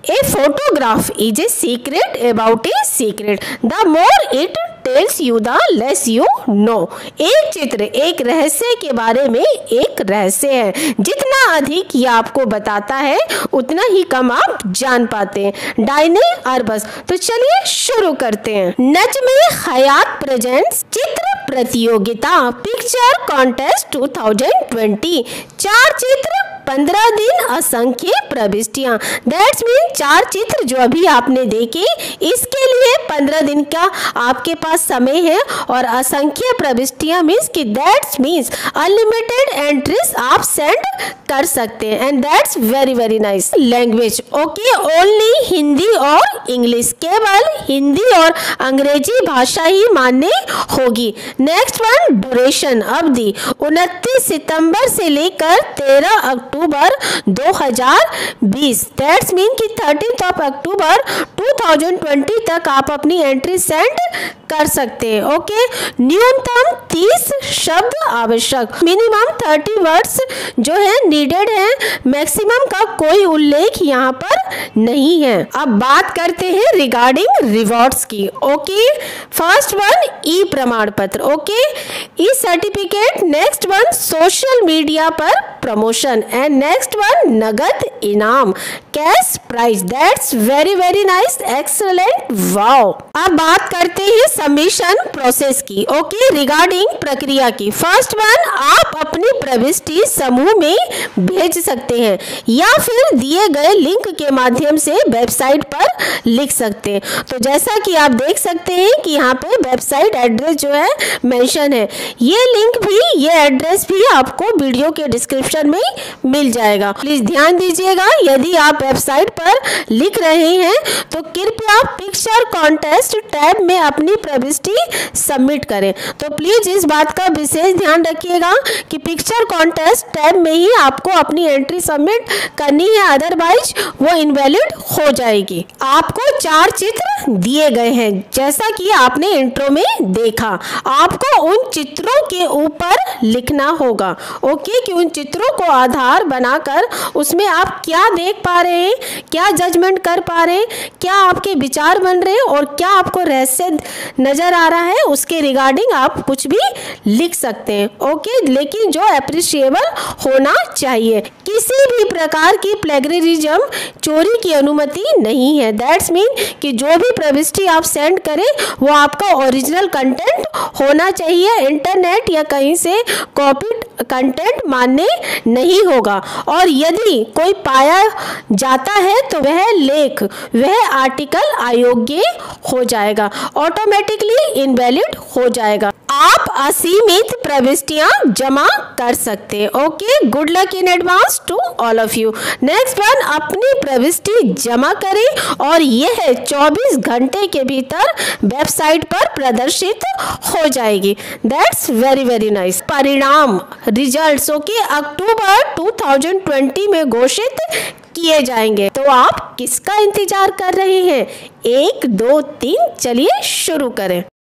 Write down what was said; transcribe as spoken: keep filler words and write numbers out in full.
A photograph is a secret about a secret, the more it tells you the less you know. एक चित्र एक रहस्य के बारे में एक रहस्य है, जितना अधिक ये आपको बताता है उतना ही कम आप जान पाते हैं। Diane Arbus. तो चलिए शुरू करते हैं। नज्म हयात प्रेजेंट्स चित्र प्रतियोगिता पिक्चर कॉन्टेस्ट दो हज़ार बीस। चार चित्र पंद्रह दिन असंख्य प्रविष्टियां, दैट्स मीन चार चित्र जो अभी आपने देखे इसके लिए पंद्रह दिन का आपके पास समय है, और असंख्य प्रविष्टियां मीन्स कि दैट्स मीन्स अनलिमिटेड एंट्रीज आप सेंड कर सकते हैं, and that's very very nice. Language okay, only Hindi और इंग्लिश, केवल हिंदी और अंग्रेजी भाषा ही मान्य होगी। नेक्स्ट वन ड्यूरेशन अवधि उनतीस सितंबर से लेकर तेरह अक्टूबर दो हज़ार बीस, दैट्स मीन कि थर्टीन ऑफ अक्टूबर दो हज़ार बीस तक आप अपनी एंट्री सेंड कर सकते हैं। ओके, न्यूनतम तीस शब्द आवश्यक, मिनिमम तीस वर्ड्स जो है नीडेड है, मैक्सिमम का कोई उल्लेख यहाँ पर नहीं है। अब बात करते हैं रिगार्डिंग रिवॉर्ड्स की। ओके, फर्स्ट वन ई प्रमाण पत्र, okay, e certificate. Next one social media पर प्रमोशन, एंड नेक्स्ट वन नगद इनाम, cash prize, that's very very nice, excellent, wow. अब बात करते हैं सबमिशन प्रोसेस की। ओके, रिगार्डिंग प्रक्रिया की। फर्स्ट वन, आप अपनी प्रविष्टि समूह में भेज सकते हैं या फिर दिए गए लिंक के माध्यम से वेबसाइट पर लिख सकते हैं। तो जैसा कि आप देख सकते हैं कि यहाँ पे वेबसाइट एड्रेस जो है मेंशन है, ये लिंक भी ये एड्रेस भी आपको वीडियो के डिस्क्रिप्शन में मिल जाएगा। प्लीज ध्यान दीजिएगा, यदि आप वेबसाइट पर लिख रहे हैं तो कृपया पिक्चर कॉन्टेस्ट टैब में अपनी प्रविष्टि सबमिट करें। तो प्लीज इस बात का विशेष ध्यान रखिएगा कि पिक्चर कॉन्टेस्ट टैब में ही आपको अपनी एंट्री सबमिट करनी है, अदरवाइज वो इनवैलिड हो जाएगी। आपको चार चित्र दिए गए हैं जैसा कि आपने इंट्रो में देखा, आपको उन चित्रों के ऊपर लिखना होगा। ओके, कि उन चित्रों को आधार बनाकर उसमें आप क्या देख पा रहे हैं, क्या जजमेंट कर पा रहे हैं, क्या आपके विचार बन रहे हैं और क्या आपको रहस्य नजर आ रहा है, उसके रिगार्डिंग आप कुछ भी लिख सकते हैं। ओके, लेकिन जो अप्रिशिएबल होना चाहिए, किसी भी प्रकार की प्लेगरिज्म चोरी की अनुमति नहीं है। दैट्स मीन कि जो भी प्रविष्टि आप सेंड करें वो आपका ओरिजिनल कंटेंट होना चाहिए, इंटरनेट या कहीं से कॉपीड कंटेंट मान्य नहीं होगा, और यदि कोई पाया जाता है तो वह लेख वह आर्टिकल अयोग्य हो जाएगा, ऑटोमेटिकली इनवैलिड हो जाएगा। आप असीमित प्रविष्टियां जमा कर सकते हैं। Okay, good luck in advance to all of you. Next one, अपनी प्रविष्टि जमा करें और यह चौबीस घंटे के भीतर वेबसाइट पर प्रदर्शित हो जाएगी। That's very very nice. परिणाम रिजल्ट्स ओके अक्टूबर दो हज़ार बीस में घोषित किए जाएंगे। तो आप किसका इंतजार कर रहे हैं? एक दो तीन, चलिए शुरू करें।